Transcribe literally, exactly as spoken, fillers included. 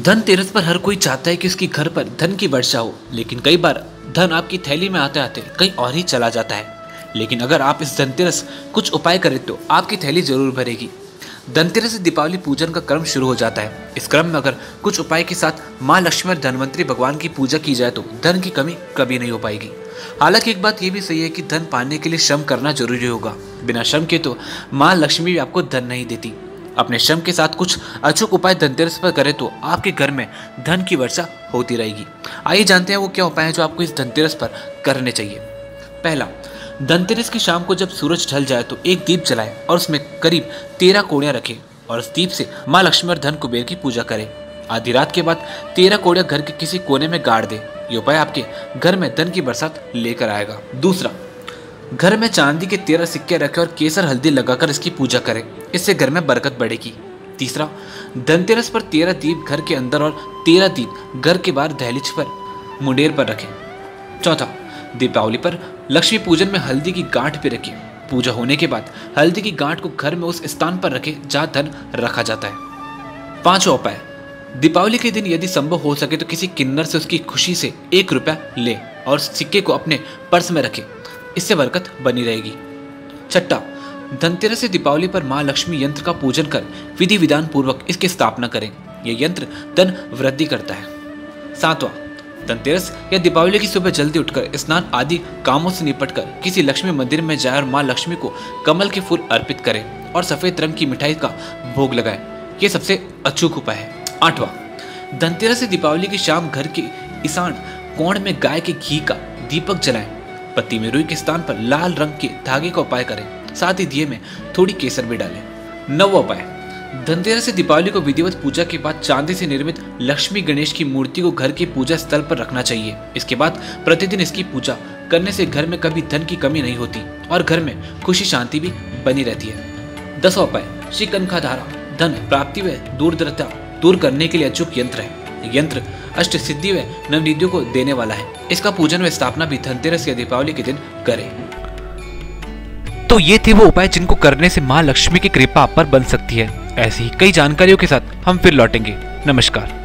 धनतेरस पर हर कोई चाहता है कि उसके घर पर धन की वर्षा हो, लेकिन कई बार धन आपकी थैली में आते आते कहीं और ही चला जाता है। लेकिन अगर आप इस धनतेरस कुछ उपाय करें तो आपकी थैली जरूर भरेगी। धनतेरस से दीपावली पूजन का क्रम शुरू हो जाता है। इस क्रम में अगर कुछ उपाय के साथ माँ लक्ष्मी और धनवंतरी भगवान की पूजा की जाए तो धन की कमी कभी नहीं हो पाएगी। हालांकि एक बात यह भी सही है कि धन पाने के लिए श्रम करना जरूरी होगा। बिना श्रम के तो माँ लक्ष्मी भी आपको धन नहीं देती। अपने श्रम के साथ कुछ अचूक उपाय धनतेरस पर करें तो आपके घर में धन की वर्षा होती रहेगी। आइए जानते हैं वो क्या उपाय है जो आपको इस धनतेरस पर करने चाहिए। पहला, धनतेरस की शाम को जब सूरज ढल जाए तो एक दीप जलाएं और उसमें करीब तेरह कोड़ियां रखें और उस दीप से माँ लक्ष्मी और धन कुबेर की पूजा करें। आधी रात के बाद तेरह कोड़ियां घर के किसी कोने में गाड़ दें। ये उपाय आपके घर में धन की बरसात लेकर आएगा। दूसरा, घर में चांदी के तेरह सिक्के रखें और केसर हल्दी लगाकर इसकी पूजा करें। इससे घर में बरकत बढ़ेगी। तीसरा, धनतेरस पर तेरह दीप घर के अंदर और तेरह दीप घर के बाहर दहलीज पर मुंडेर पर रखें। चौथा, दीपावली पर लक्ष्मी पूजन में हल्दी की गांठ पे रखें। पूजा होने के बाद हल्दी की गांठ को घर में उस स्थान पर रखें जहां धन रखा जाता है। पांचवा उपाय, दीपावली के दिन यदि संभव हो सके तो किसी किन्नर से उसकी खुशी से एक रुपया ले और सिक्के को अपने पर्स में रखें। इससे बरकत बनी रहेगी। छठा, धनतेरस से दीपावली पर माँ लक्ष्मी यंत्र का पूजन कर विधि विधान पूर्वक इसकी स्थापना करें। यह यंत्र धन वृद्धि करता है। सातवां, धनतेरस या दीपावली की सुबह जल्दी उठकर स्नान आदि कामों से निपटकर किसी लक्ष्मी मंदिर में जाए और माँ लक्ष्मी को कमल के फूल अर्पित करें और सफेद रंग की मिठाई का भोग लगाएं। यह सबसे अचूक उपाय है। आठवां, धनतेरस से दीपावली की शाम घर के ईशान कोण में गाय के घी का दीपक जलाएं। पत्ती में रुई के स्थान पर लाल रंग के धागे का उपाय करें। साथ ही दिए में थोड़ी केसर भी डालें। नौवां उपाय, धनतेरस से दीपावली को विधिवत पूजा के बाद चांदी से निर्मित लक्ष्मी गणेश की मूर्ति को घर के पूजा स्थल पर रखना चाहिए। इसके बाद प्रतिदिन इसकी पूजा करने से घर में कभी धन की कमी नहीं होती और घर में खुशी शांति भी बनी रहती है। दसवां उपाय, श्री कनकाधारा धन प्राप्ति व दूरदर्शिता दूर करने के लिए अचूक यंत्र है। यंत्र अष्ट सिद्धि व नवनिधियों को देने वाला है। इसका पूजन व स्थापना भी धनतेरस या दीपावली के दिन करें। तो ये थे वो उपाय जिनको करने से माँ लक्ष्मी की कृपा आप पर बन सकती है। ऐसी ही कई जानकारियों के साथ हम फिर लौटेंगे। नमस्कार।